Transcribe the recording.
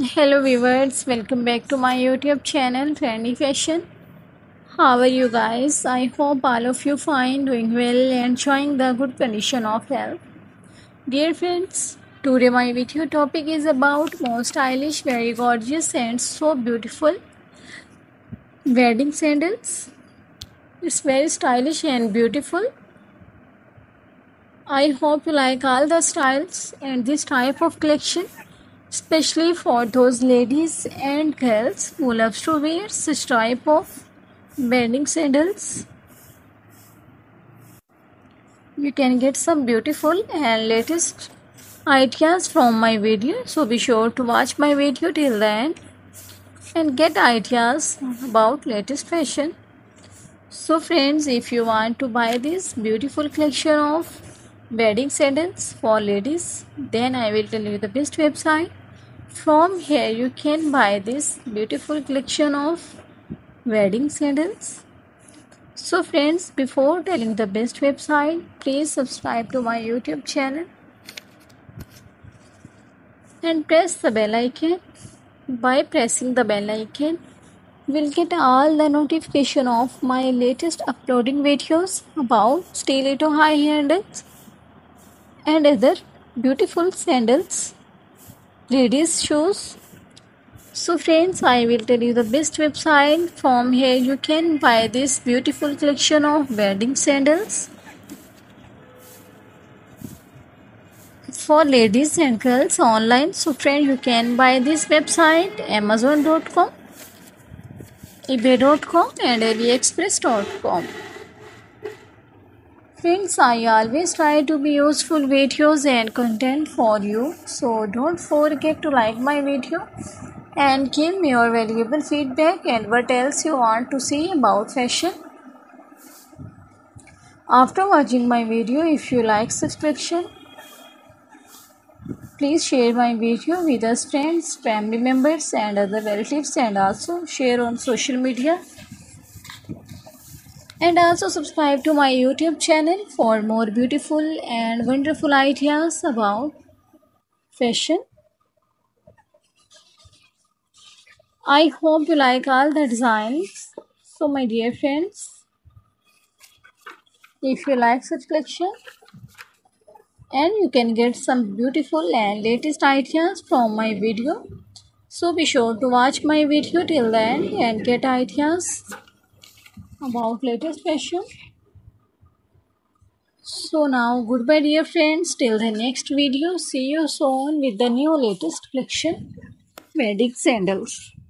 Hello viewers, welcome back to my YouTube channel Trendy Fashion. How are you guys? I hope all of you fine, doing well and enjoying the good condition of health. Dear friends, today my video topic is about most stylish, very gorgeous and so beautiful wedding sandals. It's very stylish and beautiful. I hope you like all the styles and this type of collection, especially for those ladies and girls who love to wear such type of wedding sandals. You can get some beautiful and latest ideas from my video, so be sure to watch my video till the end and get ideas about latest fashion. So friends, if you want to buy this beautiful collection of wedding sandals for ladies, then I will tell you the best website. From here you can buy this beautiful collection of wedding sandals. So friends, before telling the best website, please subscribe to my YouTube channel and press the bell icon. By pressing the bell icon, you will get all the notification of my latest uploading videos about stiletto high handles and other beautiful sandals, ladies shoes. So friends, I will tell you the best website. From here you can buy this beautiful collection of wedding sandals for ladies and girls online. So friend, you can buy this website amazon.com, ebay.com and aliexpress.com. Friends, I always try to be useful videos and content for you, so don't forget to like my video and give me your valuable feedback and what else you want to see about fashion. After watching my video, if you like such collection, please share my video with us friends, family members and other relatives, and also share on social media. And also subscribe to my YouTube channel for more beautiful and wonderful ideas about fashion. I hope you like all the designs. So my dear friends, if you like such collection and you can get some beautiful and latest ideas from my video, so be sure to watch my video till the end and get ideas about latest fashion. So now goodbye dear friends, till the next video. See you soon with the new latest collection wedding sandals.